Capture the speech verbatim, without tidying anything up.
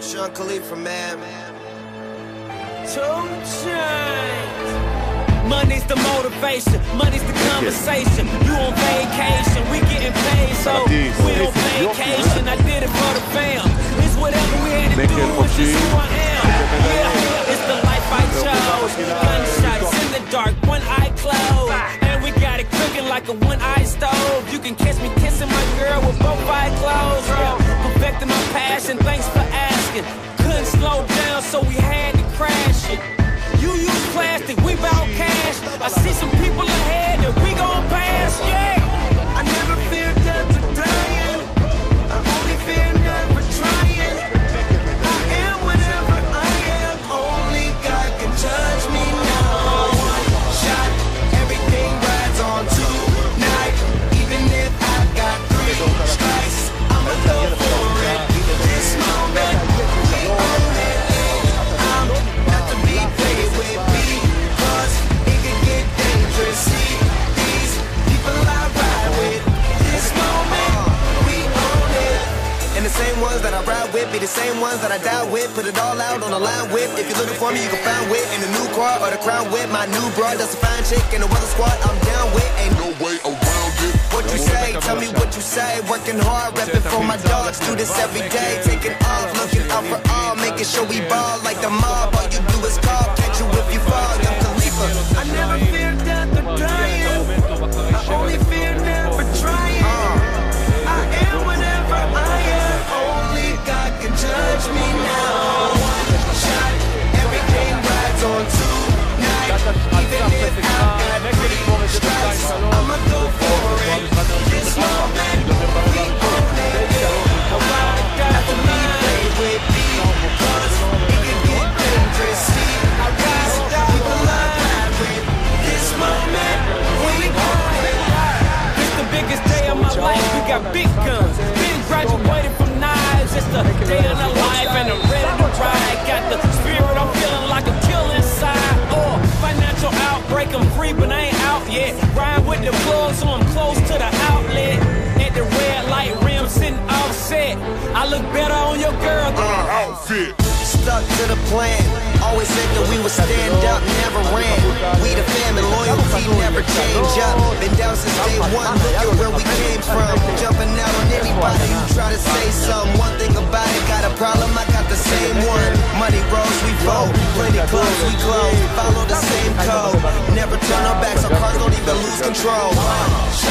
Sean Khalifa, man. Two chains. Money's the motivation, money's the conversation. You on vacation, we getting paid, so we on vacation. I did it for the fam. It's whatever we had to do, it's just who I am. Yeah, it's the life I chose. Gunshots in the dark, one eye closed, and we got it cooking like a one-eye stove. You can catch me kissing my girl with both eyes closed. Yeah, perfecting my passion, thanks for asking. Couldn't slow down, so we had to crash it. You use plastic, we bout cash. I see some people ahead that we gon' pass, yeah. I never fear death or dying. I only fear never trying. I am whatever I am. Only God can judge me now. One shot, everything rides on tonight. Even if I got three strikes, I'ma go for it. This moment, we own it. I'm not to be played with because it could get dangerous. See these people I ride with. This moment, we own it. And the same ones that I ride with be the same ones that I die with. Put it all out on the line with. If you're looking for me, you can find wit in the new car or the crown with. My new broad, that's a fine chick in the weather squad. I'm down with. Ain't no way around it. What you say? Tell me what you say. Working hard, repping for my dogs. Do this every day. Taking off, looking out for all, making sure we ball like the mob. All you do is call, catch you if you fall. Young Khalifa. I never fear death or dying. I only fear never trying. I am whatever I am. Only God can judge me now. One shot, everything rides on tonight. Even if I got three strikes, I'ma go for it. This moment, we own it. Not to be played with because it can get dangerous. See, I rise, people I ride with. This moment, we own it. It's the biggest day of my life, we got big guns. Been graduated from knives, it's the day of the life and I'm ready to ride. Got the spirit, I'm feeling like a kill inside. Or financial outbreak, I'm free but I ain't out yet. Ride with the plug so I'm close to the outlet. At the red light rim sitting offset. I look better on your girl than an outfit. Stuck to the plan. Always said that we would stand up, never ran. We the family, loyalty never change up. Been down since day one, look at where we came from. Jumping out on anybody who try to say something. One thing about it, got a problem, I got the same one. Money rolls, we vote. Plenty clothes, we glow. Follow the same code. Never turn our backs, our cars don't even lose control.